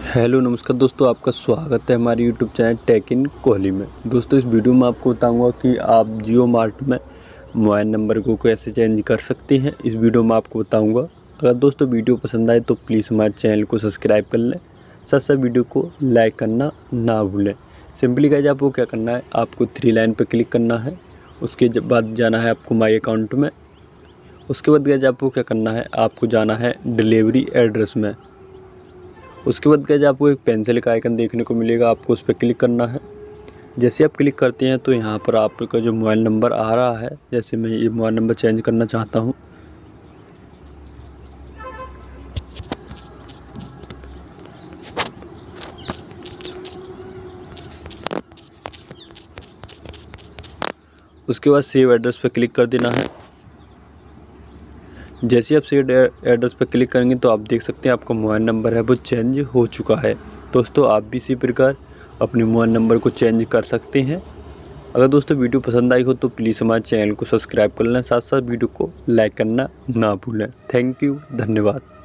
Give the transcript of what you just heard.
Hello नमस्कार दोस्तों, आपका स्वागत है हमारे YouTube channel tech in Kohli में। दोस्तों इस वीडियो में आपको बताऊंगा कि आप जियो मार्ट में मोबाइल नंबर को कैसे चेंज कर सकते हैं। इस वीडियो में आपको बताऊंगा। अगर दोस्तों वीडियो पसंद आए तो प्लीज़ हमारे चैनल को सब्सक्राइब कर लें, साथ साथ वीडियो को लाइक करना ना भूलें। सिंपली गाइस आपको क्या करना है, आपको 3 लाइन पर क्लिक करना है। उसके बाद जाना है आपको माई अकाउंट में। उसके बाद गाइस आपको क्या करना है, आपको जाना है डिलीवरी एड्रेस में। उसके बाद गाइस आपको एक पेंसिल का आइकन देखने को मिलेगा, आपको उस पर क्लिक करना है। जैसे आप क्लिक करते हैं तो यहाँ पर आपका जो मोबाइल नंबर आ रहा है, जैसे मैं ये मोबाइल नंबर चेंज करना चाहता हूँ, उसके बाद सेव एड्रेस पर क्लिक कर देना है। जैसे आप सेव एड्रेस पर क्लिक करेंगे तो आप देख सकते हैं आपका मोबाइल नंबर है वो चेंज हो चुका है। दोस्तों आप भी इसी प्रकार अपने मोबाइल नंबर को चेंज कर सकते हैं। अगर दोस्तों वीडियो पसंद आई हो तो प्लीज़ हमारे चैनल को सब्सक्राइब कर लें, साथ साथ वीडियो को लाइक करना ना भूलें। थैंक यू, धन्यवाद।